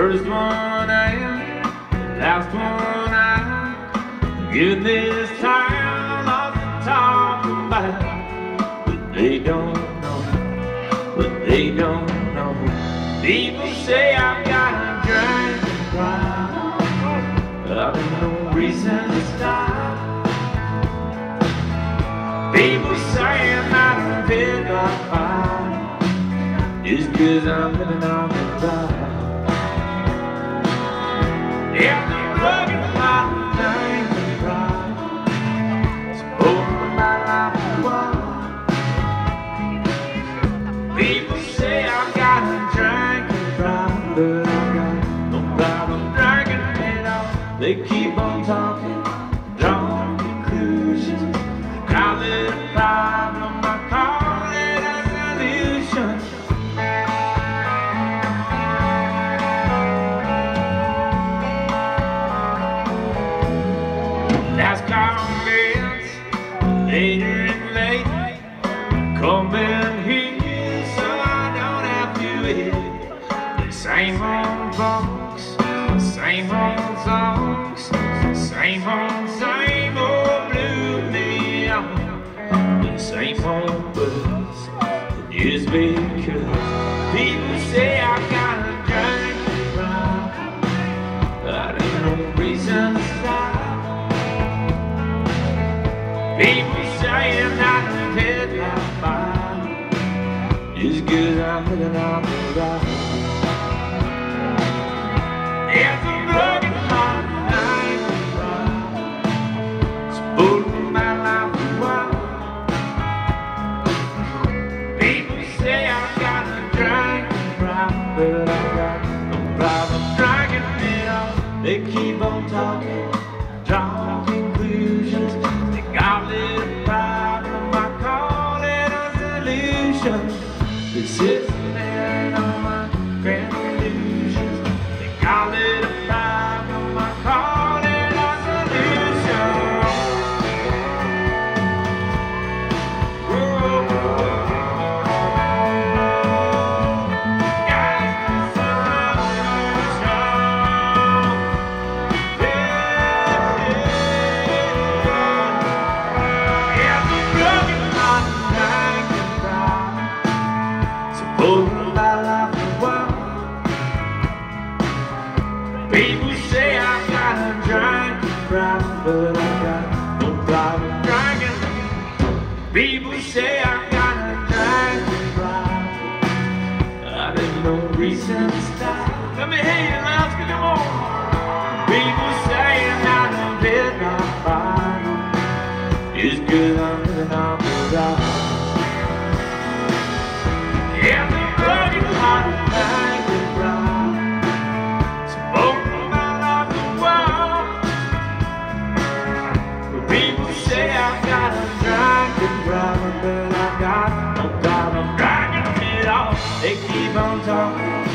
First one in, the last one out. Get this town off the top about. But they don't know, but they don't know. People say I've got a drinking problem. I've no reason to stop. People saying I'm fit like fire, just 'cause I'm living on the ride. Yeah, I'm rugged my drinking problem. It's over my life as well. People say I've got a drinking problem, but I've got no problem drinking it all. They keep on talking, drawing conclusions. Call it a problem, I call it a solution. That's comments later and late. Come in here so I don't have to hit the same old folks, same old songs, same old blue neon, the same old buzz. Just because people say I've got a drinking problem, that ain't no reason to stop. People saying I can hit my body, just 'cause I'm living on the ride. It's a broken heart night, it's pulling my life away. People say I've got a drinking problem, but I've got no problem drinking it all. They keep on talking, drawing conclusions. They call it a problem, I call it a solution. They sit there and all my grand illusions. They call it a problem, I call it a solution. People say I've got a drinking problem, but I've got no problem drinking. People say I've got a drinking problem, there's no reason to stop. Let me hear you loud, come on. People saying I don't hit my body, just 'cause I'm living on the ride. Yeah, the broken heart drinking problem. People say I've got a drinking problem, but I've got no problem drinking it all. They keep on talking,